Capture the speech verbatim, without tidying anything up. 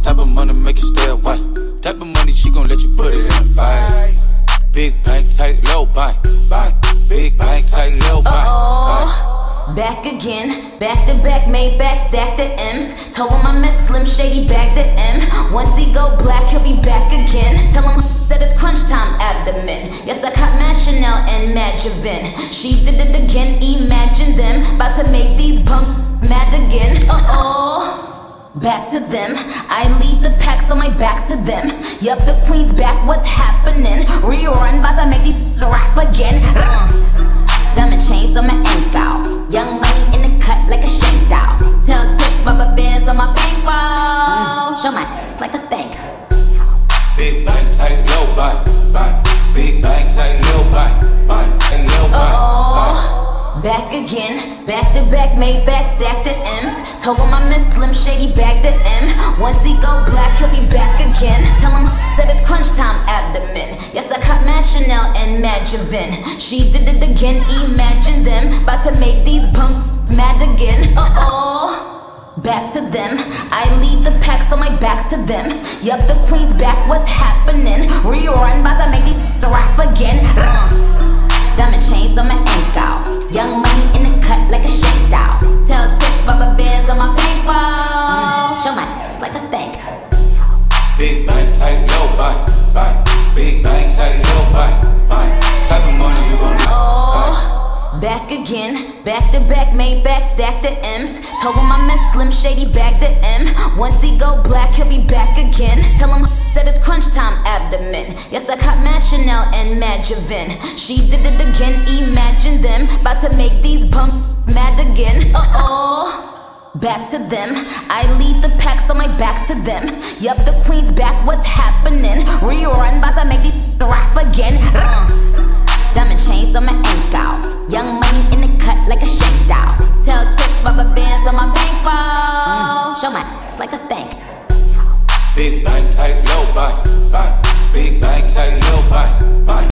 type of money make you stay away. Type of money she gon' let you put it in a fight. Big bank, tight, low bank, bank. Big bank, tight, low bank. Uh-oh, back again, back to back, made back, stack the M's. Told him I miss Slim Shady, bag the M. Once he go black, he'll be back again. Tell him that it's crunch time abdomen. Yes, I caught Mad Chanel and Mad Javin. She did it again, imagine them. About to make these bumps mad again. Uh-oh. Back to them, I lead the pack so my back's to them. Yup, the queen's back, what's happening? Rerun, bout to make these rap again. uh. Diamond chains on my ankle, young money in the cut like a shank doll. Tail tip, rubber bands on my bankroll. Show my like a steak. Big bank, tight, low bank, bank. Big bank, tight, low bank, bank. And low bank, bank. Back again, back to back, made back, stack the M's. Told him I miss Slim Shady, bag the M. Once he go black, he'll be back again. Tell him that it's crunch time abdomen. Yes, I caught Mad Chanel and Mad Javin. She did it again, imagine them. About to make these bumps mad again. Uh-oh, back to them. I lead the pack so my back's to them. Yup, the queen's back, what's happening? Rerun, about to make these rap again. uh. Diamond chains on my ankle, young money in the cut like a shank doll. Tail tip, rubber bands on my bankroll. Show my like a steak. Big bank, tight, low bank, bank. Big bank, tight, low bank, bank. Type of money you gon' need. Oh, back again, back to back, made back, stack the M's. Told him I miss Slim Shady, bag the M. Once he go black, he'll be back again. Tell him that it's crunch time abdomen. Yes, I caught Mad Chanel and Mad Javin. She did it again, imagine them. About to make these bumps mad again. Uh-oh, back to them. I lead the pack so my back's to them. Yup, the queen's back, what's happening? Rerun, about to make these rap again. uh. Diamond chains on my ankle, young money in the cut like a shank doll. Tail tip, rubber bands on my bankroll. Show my like a steak. Big bank, tight, low bank, bank. Big bank, tight, low bank, bank.